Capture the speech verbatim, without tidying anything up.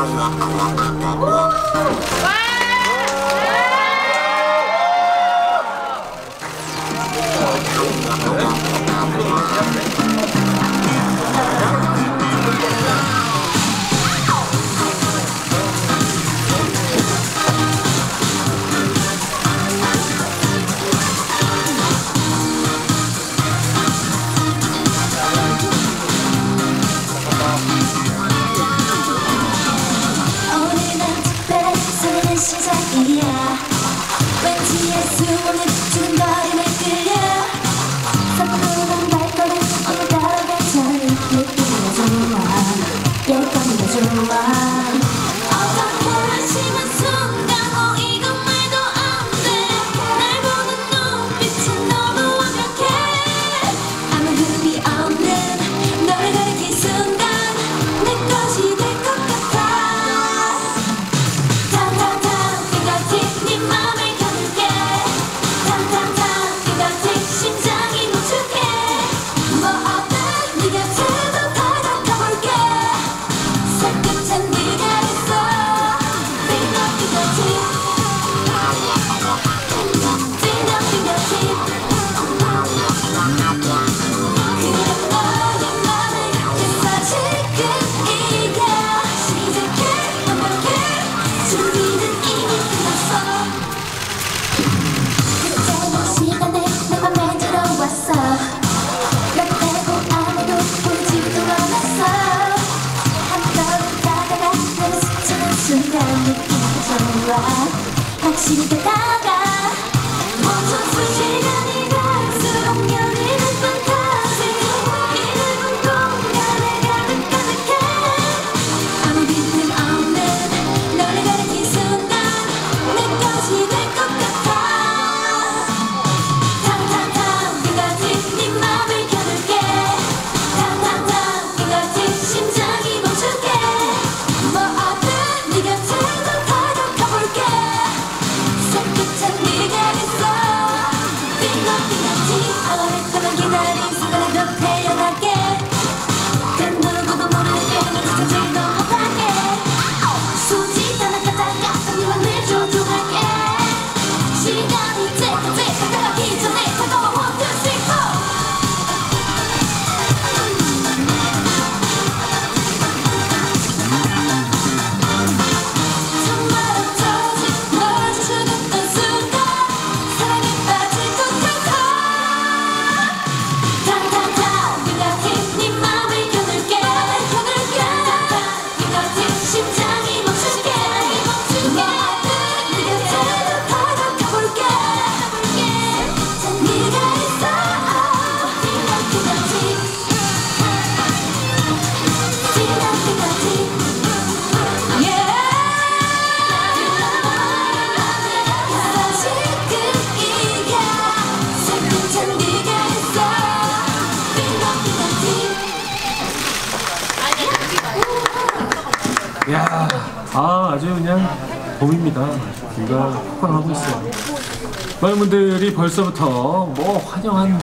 확실히 되다가 멈춰서 시간이 갈수록 열리는 판타지 이름은 공간에 가득 가득해 아무 빈틈 없는 너를 가리킨 순간 내 것이 될 것 같아 탕탕탕 빙가지 네 맘을 겨눌게 탕탕탕 빙가지 심장이 멈출게 뭐 어때 네 곁에도 다가가볼게 네가 있어 빙긋빙긋지 오랫동안 기다린 순간에도 태연하게 그 누구도 모르는 게임을 지켜지도 못하게 수지 하나 가다가 언니만을 존중할게 시간이 때까지 다가가기 전에 다가와 one two three four 야, 아, 아주 그냥 봄입니다. 비가 폭발하고 있어요. 많은 분들이 벌써부터 뭐 환영한